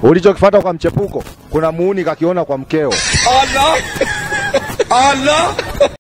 Ulichokifuata kwa mchepuko, kuna muuni kakiona kwa mkeo. Allah! Allah!